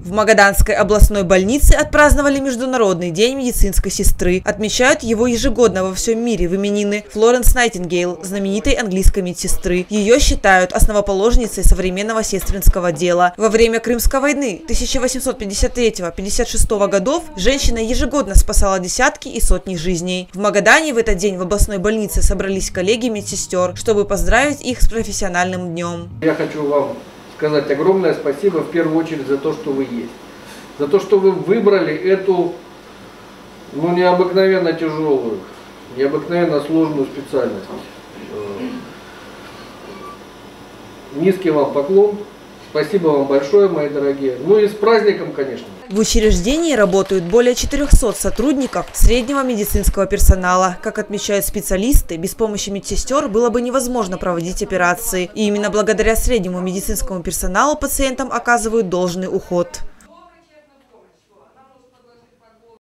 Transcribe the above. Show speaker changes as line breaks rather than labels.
В Магаданской областной больнице отпраздновали Международный день медицинской сестры. Отмечают его ежегодно во всем мире в именины Флоренс Найтингейл, знаменитой английской медсестры. Ее считают основоположницей современного сестринского дела. Во время Крымской войны 1853-56 годов женщина ежегодно спасала десятки и сотни жизней. В Магадане в этот день в областной больнице собрались коллеги медсестер, чтобы поздравить их с профессиональным днем.
Я хочу вам сказать огромное спасибо в первую очередь за то, что вы есть. За то, что вы выбрали эту необыкновенно тяжелую, необыкновенно сложную специальность. Низкий вам поклон. Спасибо вам большое, мои дорогие. Ну и с праздником, конечно.
В учреждении работают более 400 сотрудников среднего медицинского персонала. Как отмечают специалисты, без помощи медсестер было бы невозможно проводить операции. И именно благодаря среднему медицинскому персоналу пациентам оказывают должный уход.